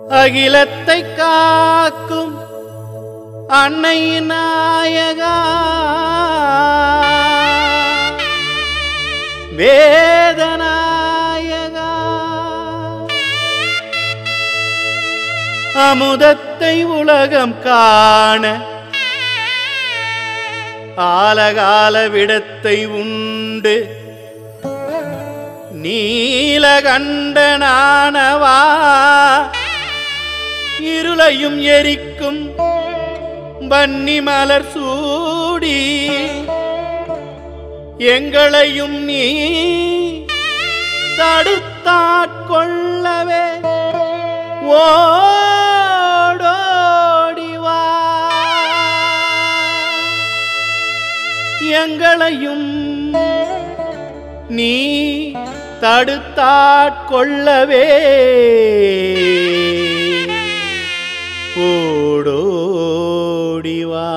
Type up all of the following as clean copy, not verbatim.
அகிலத்தை காக்கும் அன்னை நாயகா வேதநாயகா அமுதத்தை உலகம் காண ஆலகால விடத்தை உண்டு நீலகண்டனானவா இருளையும் எரிக்கும் வன்னி மலர் சூடி எங்களையும் நீ தடுத்தாட்கொள்ளவே ஓடோடிவா எங்களையும் நீ தடுத்தாட்கொள்ளவே ஓடோடிவா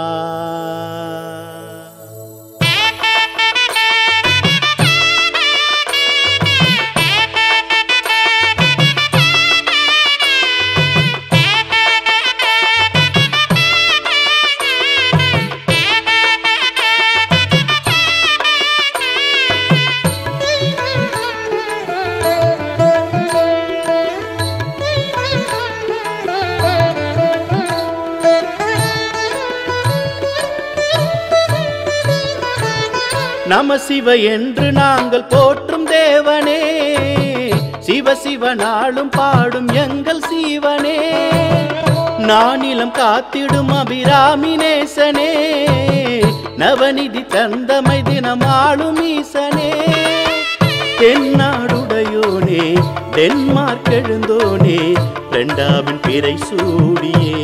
நம சிவ என்று நாங்கள் போற்றும் தேவனே சிவ சிவ நாளும் பாடும் எங்கள் சீவனே நானிலம் காத்திடும் அபிராமி நேசனே நவநிதி தந்தமை தினமாளும் ஈசனே தென்னாடுடையோனே டென்மார்க் எழுந்தோனே இரண்டாவின் பிறை சூடியே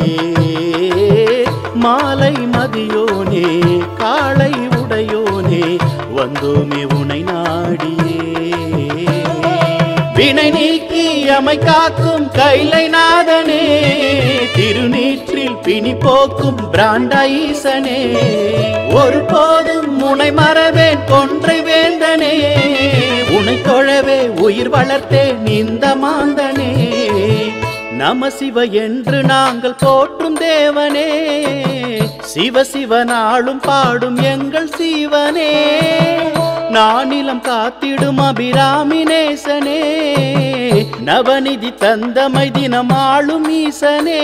மாலை மதியோனே காளை உடையோனே வந்தோமே உனை நாடியே வினை நீக்கி அமை காக்கும் கைலை நாதனே திருநீற்றில் பிணி போக்கும் பிராண்டா ஈசனே ஒரு போதும் உனை மறவேன் கொன்றை வேந்தனே உனை தொழவே உயிர் வளர்த்தேன் இந்த மாந்தனே நம சிவ என்று நாங்கள் போற்றும் தேவனே சிவ சிவ நாளும் பாடும் எங்கள் சீவனே நானிலம் காத்திடும் அபிராமி நேசனே நவநிதி தந்தமை தினமாளும் ஈசனே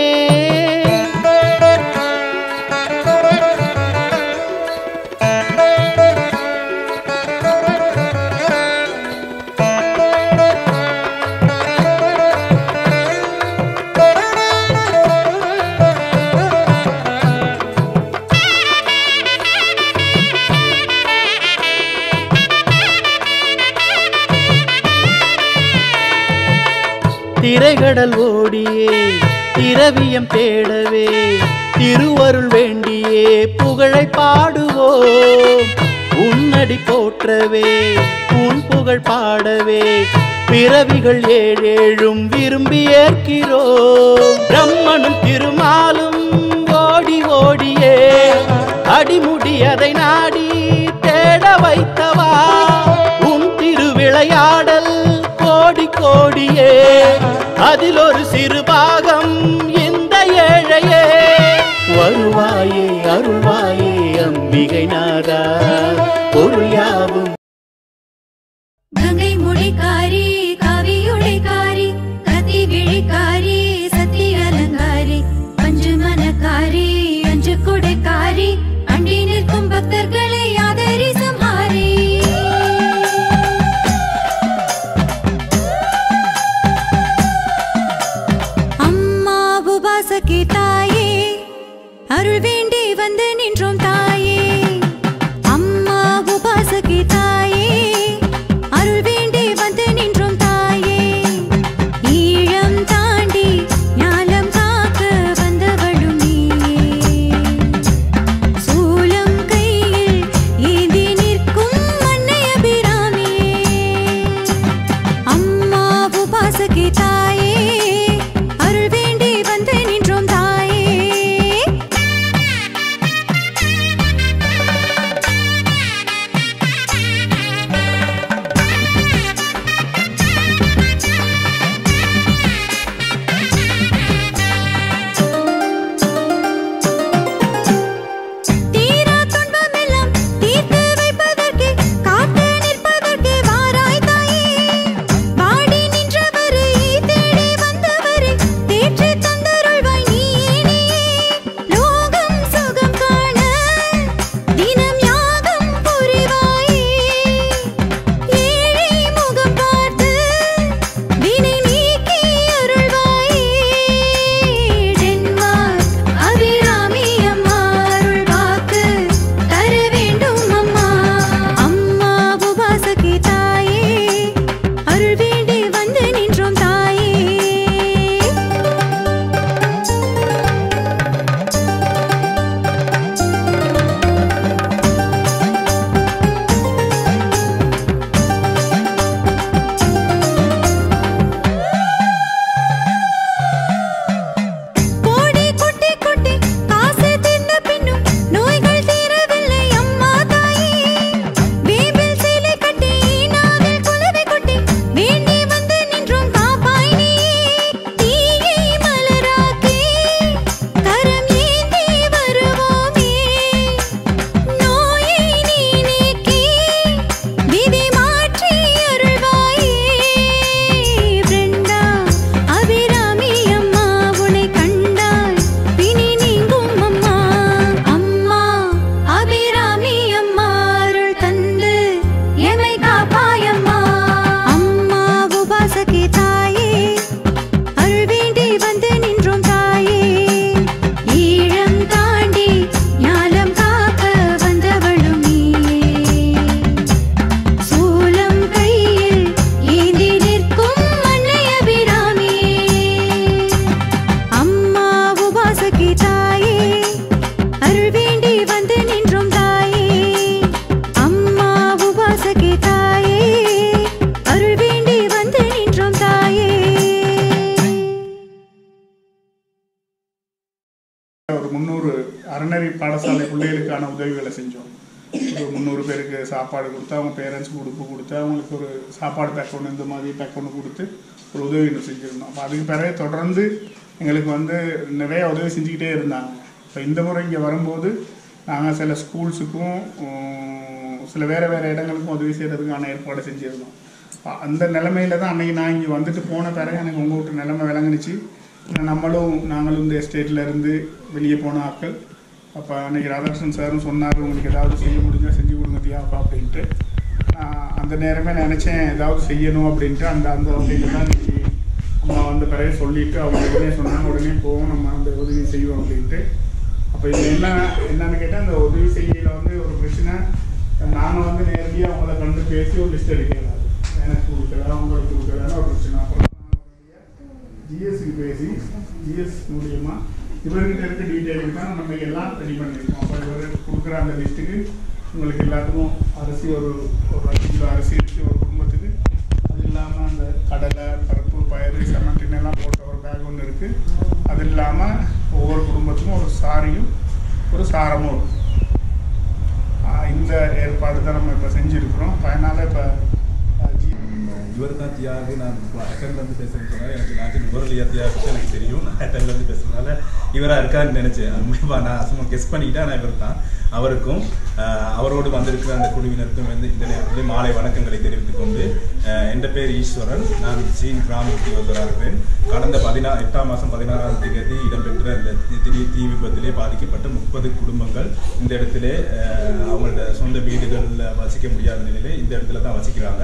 திரைகடல் ஓடியே திரவியம் தேடவே திருவருள் வேண்டியே புகழை பாடுவோம் உன்னடி போற்றவே உன் புகழ் பாடவே பிறவிகள் ஏழேழும் விரும்பி ஏற்கிறோம் பிரம்மனும் திருமாலும் ஓடி ஓடியே அடிமுடி அதை நாடி தேட வைத்தவா உன் திருவிளையாடல் கோடி கோடியே அதில் ஒரு சிறு பாகம் இந்த ஏழையே வருவாயே அருள்வாயே அம்பிகை நாதா பொருள் யாவும் கங்கை மொழிக்காரி காவியுடைக்காரி கதி விழிக்காரி சத்தி அலங்காரி பஞ்சு மனக்காரி அஞ்சு கொடைக்காரி அண்டி நிற்கும் பக்தர்களை ஆதரி சம்ஹாரி உபாசகே தாயே அருள் வேண்டி வந்து நின்றோம் தாயே அம்மா உபாசகே தாயே அருள் வேண்டி வந்து நின்றோம் தாயே ஈழம் தாண்டி ஞாலம் காக்க வந்தவளும் நீயே சூலம் கையில் ஏந்தி நிற்கும் அன்னை அபிராமியே அம்மா உபாசகே தாயே அருள் வேண்டி வந்து நின்றோம் தாயே அறநெறி பாடசாலை பிள்ளைகளுக்கான உதவிகளை செஞ்சோம். ஒரு 300 பேருக்கு சாப்பாடு கொடுத்து, அவங்க பேரண்ட்ஸுக்கு உடுப்பு கொடுத்து, அவங்களுக்கு ஒரு சாப்பாடு பேக் ஒன்று இந்த மாதிரி பேக் ஒன்று கொடுத்து ஒரு உதவி செஞ்சுருந்தோம். அப்போ அதுக்கு பிறகு தொடர்ந்து எங்களுக்கு நிறைய உதவி செஞ்சுக்கிட்டே இருந்தாங்க. இப்போ இந்த முறை இங்கே வரும்போது நாங்கள் சில ஸ்கூல்ஸுக்கும் சில வேறு இடங்களுக்கும் உதவி செய்கிறதுக்கான ஏற்பாடு செஞ்சுருந்தோம். அந்த நிலைமையில தான் அன்றைக்கி நான் இங்கே வந்துட்டு போன பிறகு எனக்கு உங்கள் வீட்டு நிலைமை விளங்குனுச்சு. நாங்களும் இந்த எஸ்டேட்டில் இருந்து வெளியே போன ஆட்கள். அப்போ அன்றைக்கி ராதாகிருஷ்ணன் சாரும் சொன்னார், உங்களுக்கு ஏதாவது செய்ய முடிஞ்சால் செஞ்சு கொடுங்க தியாப்பா அப்படின்ட்டு. அந்த நேரமே நினச்சேன் ஏதாவது செய்யணும் அப்படின்ட்டு. அந்த வகையில் தான் இன்றைக்கி அம்மா வந்த பிறகு சொல்லிவிட்டு அவங்க உடனே சொன்னாங்க, உடனே போவோம் நம்ம அந்த உதவி செய்வோம் அப்படின்ட்டு. அப்போ இது என்னன்னு கேட்டால், அந்த உதவி செய்யல ஒரு பிரச்சனை. நாங்கள் நேரடியாக அவங்கள கண்டு பேசி ஒரு லிஸ்ட் எடுக்கலாம், எனக்கு கொடுக்கல அவங்களுக்கு கொடுக்கலன்னு ஒரு பிரச்சனை. அப்புறம் ஜிஎஸ்க்கு பேசி ஜிஎஸ் மூலியமாக இவர்கிட்ட இருக்க டீட்டெயிலுக்கு தான் நம்ம எல்லாம் ரெடி பண்ணியிருக்கோம். அப்போ இவர் கொடுக்குற அந்த லிஸ்ட்டுக்கு உங்களுக்கு எல்லாத்துக்கும் அரிசி ஒரு 10 கிலோ அரிசி இருக்குது ஒரு குடும்பத்துக்கு. அது இல்லாமல் அந்த கடலை, பருப்பு, பயிறு, செமட்டினெல்லாம் போட்ட ஒரு பேக் ஒன்று இருக்குது. அது இல்லாமல் ஒவ்வொரு குடும்பத்துக்கும் ஒரு சாரியும் ஒரு சாரமும் இருக்கும். இந்த ஏற்பாடு தான் நம்ம இப்போ செஞ்சுருக்கிறோம். அதனால் இப்போ இவர் தான் தியாகு. நான் அட்டன்லேருந்து பேசுகிறேன்னு சொன்னால் எனக்கு நாட்டு நுவரலியாக தியாகு எனக்கு தெரியும். நான் அட்டன்லேருந்து பேசுகிறதுனால இவராக இருக்கான்னு நினச்சேன். உண்மையாக நான் சும்மா கெஸ் பண்ணிக்கிட்டேன். ஆனால் இவர் தான். அவருக்கும் அவரோடு வந்திருக்கிற அந்த குழுவினருக்கும் இந்த நேரத்தில் மாலை வணக்கங்களை தெரிவித்துக் கொண்டு, என் பேர் ஈஸ்வரன். நான் சீன் கிராம உத்தியோகராக இருக்கிறேன். கடந்த 8ஆம் மாதம் 16ஆம் தேதி இடம்பெற்ற இந்த திடீர் தீ விபத்திலே பாதிக்கப்பட்ட 30 குடும்பங்கள் இந்த இடத்துல அவங்களோட சொந்த வீடுகளில் வசிக்க முடியாத நிலையில் இந்த இடத்துல தான் வசிக்கிறாங்க.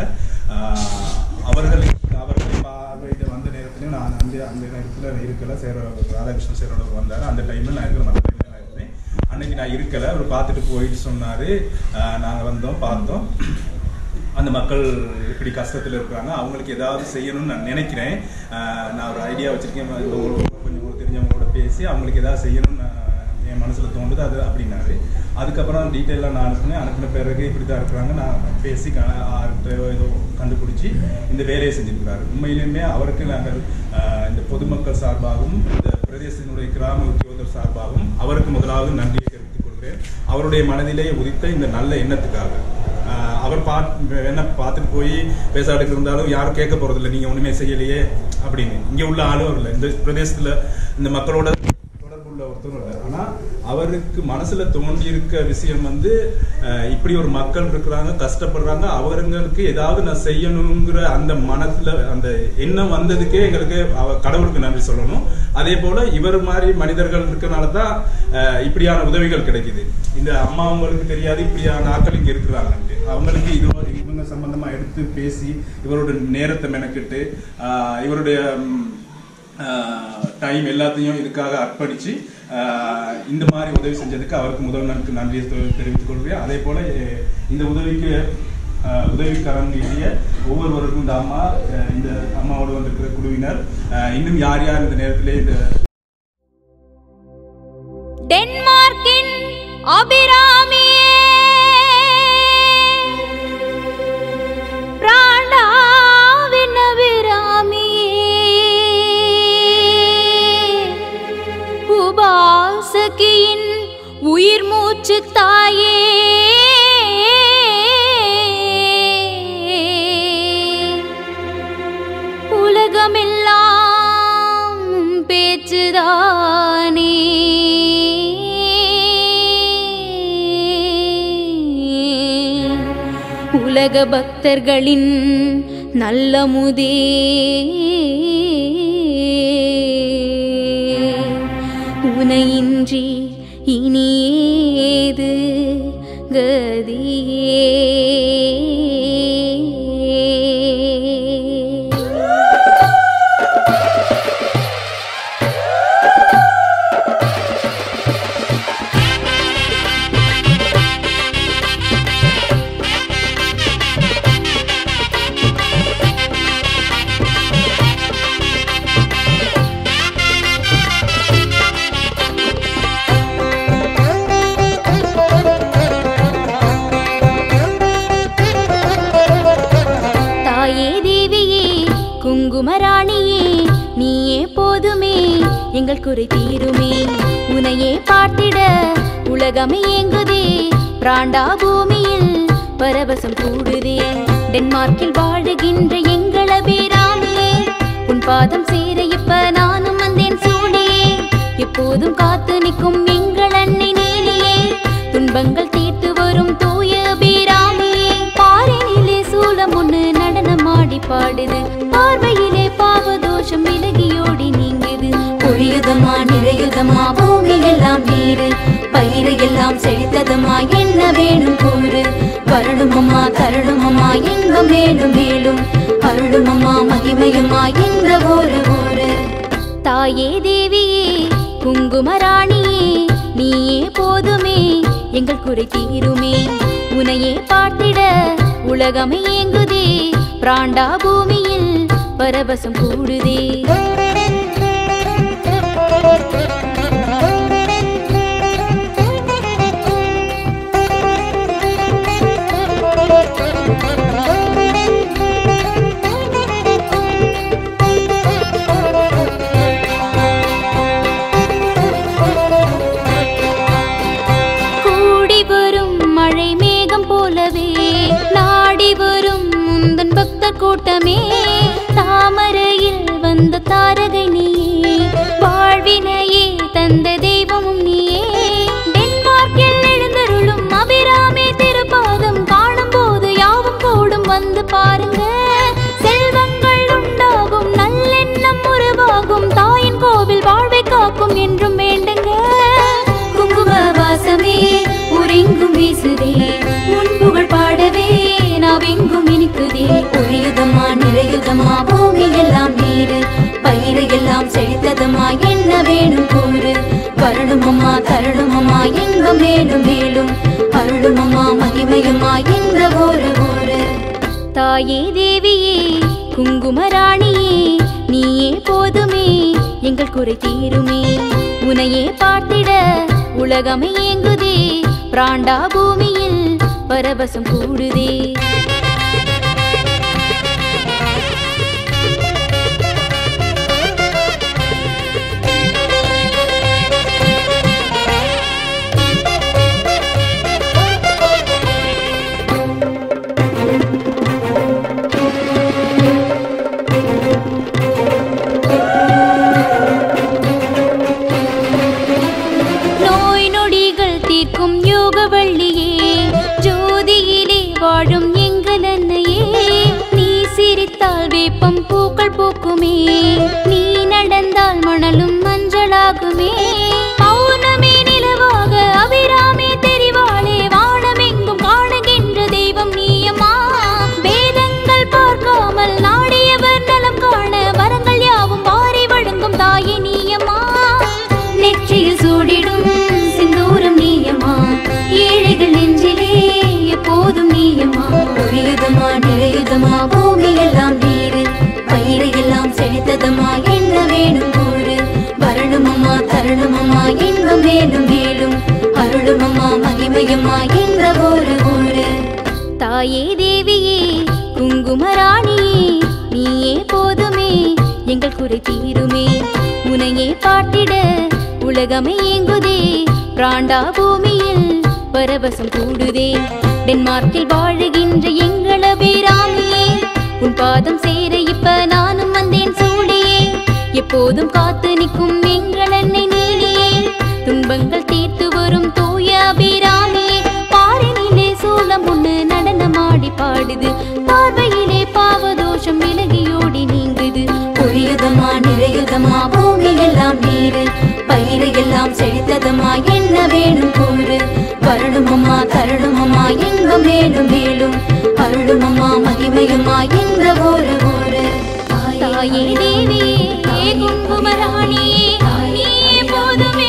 அவர்களை பார்வையிட்டு வந்த நேரத்துலையும் நான் அந்த நேரத்தில் இருக்கலை. ராதாகிருஷ்ணன் சேரோட வந்தார். அந்த டைமில் நான் இருக்கிற மற்ற டைமில் நான் இருந்தேன். அன்றைக்கி நான் இருக்கலை. அவர் பார்த்துட்டு போயிட்டு சொன்னார். நாங்கள் வந்தோம், பார்த்தோம். அந்த மக்கள் எப்படி கஷ்டத்தில் இருக்கிறாங்க, அவங்களுக்கு ஏதாவது செய்யணும்னு நான் நினைக்கிறேன். நான் ஒரு ஐடியா வச்சுருக்கேன். கொஞ்சம் தெரிஞ்சவங்களோட பேசி அவங்களுக்கு ஏதாவது செய்யணும்னு என் மனசில் தோன்றுது. அது அப்படின்னாரு. அதுக்கப்புறம் டீட்டெயிலாக நான் அனுப்பின பிறகு இப்படி தான் இருக்கிறாங்க. நான் பேசி ஏதோ கண்டுபிடிச்சி இந்த வேலையை செஞ்சுருக்கிறாரு. உண்மையிலுமே அவருக்கு நாங்கள் இந்த பொதுமக்கள் சார்பாகவும் இந்த பிரதேசத்தினுடைய கிராம உத்தியோகர் சார்பாகவும் அவருக்கு முதலாவது நன்றியை தெரிவித்துக் கொள்கிறேன். அவருடைய மனதிலே உதித்த இந்த நல்ல எண்ணத்துக்காக. அவர் என்ன பார்த்துட்டு போய் பேசாடுக்கு இருந்தாலும் யாரும் கேட்க போறதில்லை, நீங்க ஒண்ணுமே செய்யலையே அப்படின்னு. இங்க உள்ள ஆளும் இல்லை, இந்த பிரதேசத்துல இந்த மக்களோட தொடர்புள்ள ஒருத்தரும் இல்லை. ஆனா அவருக்கு மனசுல தோண்டி இருக்க விஷயம் இப்படி ஒரு மக்கள் இருக்கிறாங்க, கஷ்டப்படுறாங்க, அவங்களுக்கு ஏதாவது நான் செய்யணுங்கிற அந்த மனசுல அந்த எண்ணம் வந்ததுக்கே எங்களுக்கு கடவுளுக்கு நன்றி சொல்லணும். அதே போல இவர் மாதிரி மனிதர்கள் இருக்கனால தான் இப்படியான உதவிகள் கிடைக்குது. இந்த அம்மா அவங்களுக்கு தெரியாது இப்படியான ஆட்கள் இங்க இருக்கிறாங்க. அவங்களுக்கு இவங்க சம்பந்தமா எடுத்து பேசி இவரோட நேரத்தை மெனக்கிட்டு இவருடைய டைம் எல்லாத்தையும் இதுக்காக அர்ப்பணிச்சு இந்த மாதிரி உதவி செஞ்சதுக்கு அவருக்கு முதல்வனுக்கு நன்றியை தெரிவித்துக் கொள்கிறேன். அதே போல இந்த உதவிக்கரம் எழுதிய ஒவ்வொருவருக்கும் இந்த அம்மாவோடு வந்திருக்கிற குழுவினர் இன்னும் யார் யார் இந்த நேரத்திலே இந்த டென்மார்க்கின் அபிராமியே பிராணாவின் அபிராமியே உபாசகியின் உயிர் மூச்சு தாயே உலகமெல்லாம் பேச்சுதானே உலக பக்தர்களின் நல்ல முதே உனையின்றி இனியேது கதியே எங்கள் குறை தீருமே. உனையே பார்த்திட உலகமே ஏங்குதே, பிராண்டா பூமியில் பரவசம் கூடுதே. டென்மார்க்கில் வாழுகின்ற எங்கள் அபிராமியே, உன் பாதம் சேர இப்ப நானும் வந்தேன் சூழியே. எப்போதும் காத்து நிற்கும் எங்கள் அன்னை நீலியே, துன்பங்கள் தீர்த்து வரும் தூய அபிராமியே. பாறையிலே சூலம் ஒண்ணு நடனமாடி பாடுது, பார்வையிலே பாவதோஷம் விலகியோடி நீங்குது. பொழியுதமா நிறையுதமா பூமி எல்லாம் நீரு, பயிரை எல்லாம் செழித்ததமா என்ன வேணும் கூறு. வரணுமம்மா தரணுமம்மா இன்பம் மேலும் மேலும், அருளுமம்மா மகிமையுமா என்ற ஒரு ஊரு. தாயே தேவியே குங்குமராணியே, நீயே போதுமே எங்கள் குறை தீருமே. உனையே பார்த்திட உலகமே ஏங்குதே, பிராண்டா பூமியில் பரவசம் கூடுதே. கூட்டமே தாமரையில் வந்த தாரகை நீயே, வாழ்வினையே தந்த தெய்வமும் நீயே. டென்மார்க்கில் எழுந்தருளும் அபிராமி திருப்பாதம் காணும் போது யாவும் கூடும் வந்து பாருங்க. செல்வங்கள் உண்டாகும் நல்லெண்ணம் உருவாகும், தாயின் கோவில் வாழ்வை காக்கும் என்றும் வேண்டுங்க. குங்கும வாசமே உரெங்கும் வீசுதே, உன் புகழ் பாடவே நாவெங்கும் இனிக்குதே. பொழியுதமா நிறையுதமா பூமி எல்லாம் நீரு, பயிரை எல்லாம் செழித்ததமா என்ன வேணும் கூறு. வரணுமம்மா தரணுமம்மா இன்பம் மேலும் மேலும், அருளுமம்மா மகிமையுமா என்ற ஒரு ஊரு. தாயே தேவியே குங்குமராணியே, நீயே போதுமே எங்கள் குறை தீருமே. உனையே பார்த்திட உலகமே ஏங்குதே, பிராண்டா பூமியில் பரவசம் கூடுதே. நோய் நொடிகள் தீர்க்கும் யோகவள்ளியே, ஜோதியிலே வாழும் எங்கள் அன்னையே. நீ சிரித்தால் வேப்பம் பூக்கள் பூக்குமே, நீ நடந்தால் மணலும் மஞ்சளாகுமே. பௌர்ணமி நிலவாக அபிராமி தெரிவாளே, வானமெங்கும் காணுகின்ற தெய்வம் நீயம்மா. வேதங்கள் பார்க்காமல் நாடியவர் நலம் காண, வரங்கள் யாவும் வாரி வழங்கும் தாயே நீயம்மா. நெற்றியில் சூடிடும் சிந்தூரம் நீயம்மா, ஏழைகள் நெஞ்சிலே எப்போதும் நீயம்மா. பொழியுதமா நிறையுதமா பூமி எல்லாம் நீரு, பயிரை எல்லாம் செழித்ததமா என்ன வேணும் கூறு. வரணுமம்மா தரணுமம்மா இன்பம் மேலும் மேலும், அருளுமம்மா மகிமையம்மா என்ற ஒரு ஊரு. தாயே தேவியே குங்குமராணியே, நீயே போதுமே எங்கள் குறை தீருமே. உனையே பார்த்திட உலகமே ஏங்குதே, பிராண்டா பூமியில் பரவசம் கூடுதே. டென்மார்க்கில் வாழுகின்ற எங்கள் அபிராமியே, உன் பாதம் சேர இப்ப நானும் வந்தேன் சூழியே. எப்போதும் காத்து நிற்கும் எங்கள் அன்னை நீலியே, துன்பங்கள் தீர்த்து வரும் தூய அபிராமியே. பாறையிலே சூலம் ஒண்ணு நடனமாடி பாடுது, பார்வையிலே பாவதோஷம் விலகியோடி நீங்குது. பொழியுதமா நிறையுதமா பூமி எல்லாம் நீரு, பயிரை எல்லாம் செழித்ததமா என்ன வேணும் கூறு. வரணுமம்மா தரணுமம்மா இன்பம் மேலும் மேலும், அருளுமம்மா மகிமையுமா என்ற ஒரு ஊரு. தாயே தேவியே குங்குமராணியே, நீயே போதுமே.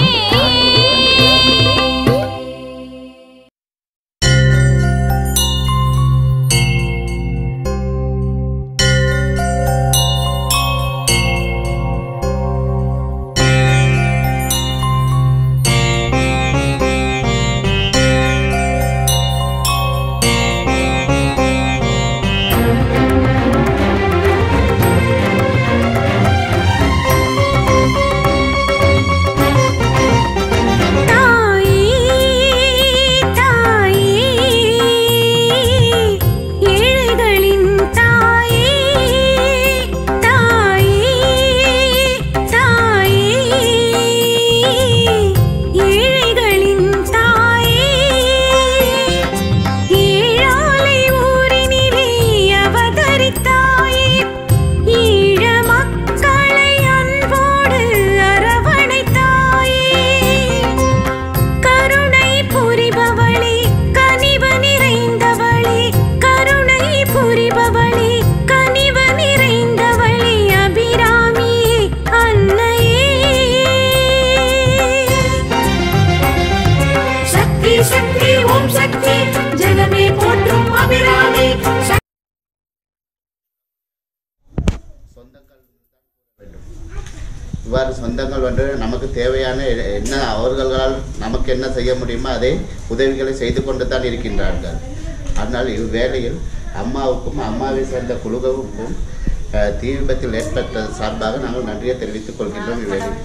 இவ்வாறு சொந்தங்கள் வந்து நமக்கு தேவையான என்ன அவர்களால் நமக்கு என்ன செய்ய முடியுமோ அதை உதவிகளை செய்து கொண்டு தான் இருக்கின்றார்கள். அதனால் இவ்வேளையில் அம்மாவுக்கும் அம்மாவை சேர்ந்த குழுவுக்கும் தீ விபத்தில் ஏற்பட்ட சார்பாக நாங்கள் நன்றியை தெரிவித்துக் கொள்கின்றோம். இவ்வேளையில்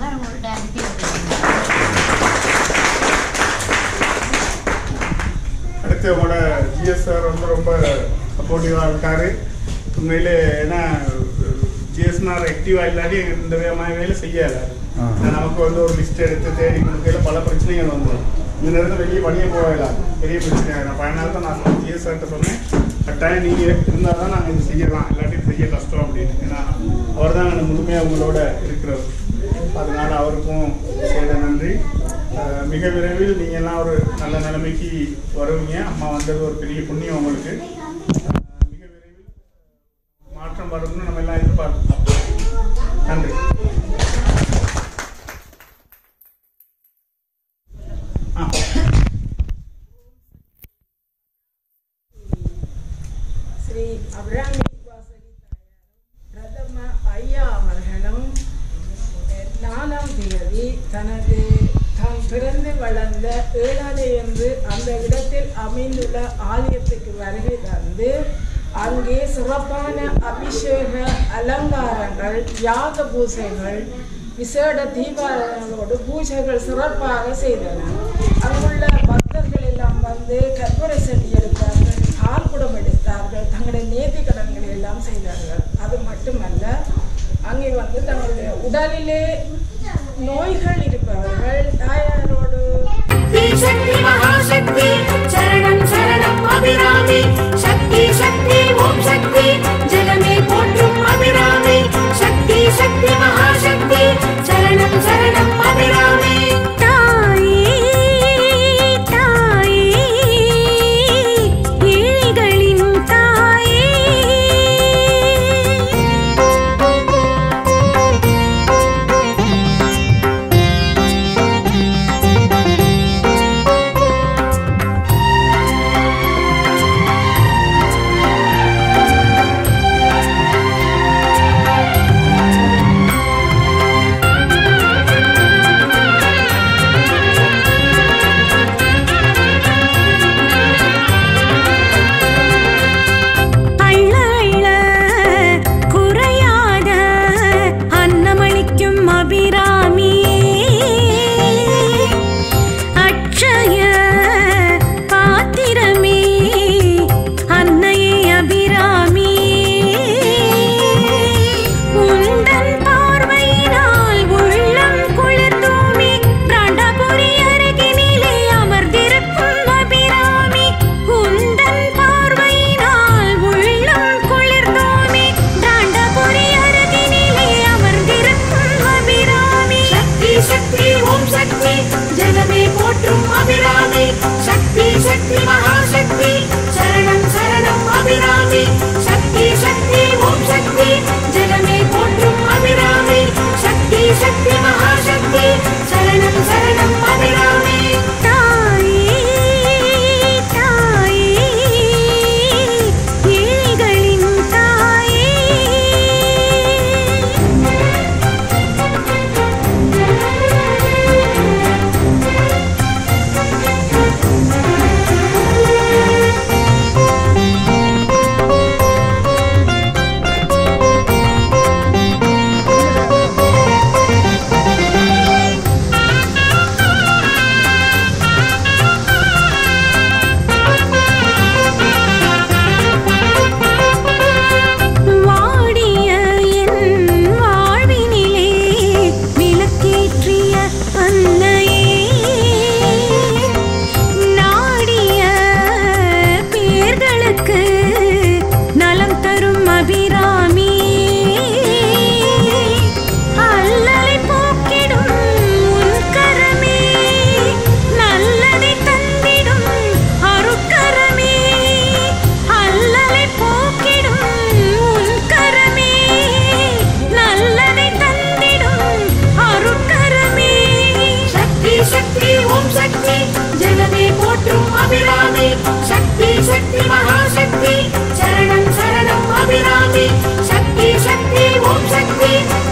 அடுத்து உங்களோட ஜிஎஸ்ஆர் ரொம்ப சப்போர்ட்டிவாக இருக்காரு. உண்மையிலே ஏன்னா ஜிஎஸ்ஆர் ஆக்டிவாக இல்லாட்டி இந்த வேலை செய்யலை. நமக்கு ஒரு லிஸ்ட் எடுத்து தேடி கொடுக்கையில் பல பிரச்சனைகள் வந்துடும். இந்த நேரத்தில் வெளியே பணியை போகலாம், பெரிய பிரச்சனையாக நான் பயனால தான் நான் ஜிஎஸ்ஆர்கிட்ட சொன்னேன், கட்டாயம் நீங்கள் இருந்தால் தான் நாங்கள் இது செய்யலாம், இல்லாட்டி செய்ய கஷ்டம் அப்படின்னு. ஏன்னா அவர் தான் எனக்கு முழுமையாக உங்களோட இருக்கிறவர். அதனால் அவருக்கும் செய்த நன்றி. மிக விரைவில் நீங்கள்லாம் ஒரு நல்ல நிலைமைக்கு வருவீங்க. அம்மா வந்தது ஒரு பெரிய புண்ணியம் உங்களுக்கு. மிக விரைவில் மாற்றம் வரும்னு நம்ம எல்லாம் எதிர்பார்க்கலாம். நன்றி. ஸ்ரீ அபிராமி வாசகி பிரதம ஐயா அவர்களும் 4ஆம் தேதி தனது தான் பிறந்து வளர்ந்த ஏழாலை என்று அந்த இடத்தில் அமைந்துள்ள ஆலயத்துக்கு வருகை தந்து அங்கே சிறப்பான அபிஷேக அலங்காரங்கள், யாக பூஜைகள், விசேட தீபாவளிகளோடு பூஜைகள் சிறப்பாக செய்தனர். அங்குள்ள பக்தர்கள் எல்லாம் வந்து கற்பூரை செடி எடுத்தார்கள், கால்குடம் எடுத்தார்கள், தங்களுடைய நேர்த்தி கடன்களை எல்லாம் செய்தார்கள். அது மட்டுமல்ல, அங்கே வந்து தங்களுடைய உடலிலே நோய்கள் இருப்பவர்கள் தாயாரோடு சக்தி மகாசக்தி சரணம் சரணம் அபிராமி சக்தி சக்தி ஓம் சக்தி ஜெகமே போற்றும் அபிராமி சக்தி சக்தி மகாசக்தி சரணம் சரணம் அபிராமி शक्ति महाशक्ति शरणं शरणं अभिरामि शक्ति शक्ति ओम शक्ति जगमे पोट्रुम अभिरामि शक्ति शक्ति महाशक्ति शरणं शरणं अभिरामि शक्ति महाशक्ति शरणं शरणं अभिरामि शक्ति शक्ति ओम शक्ति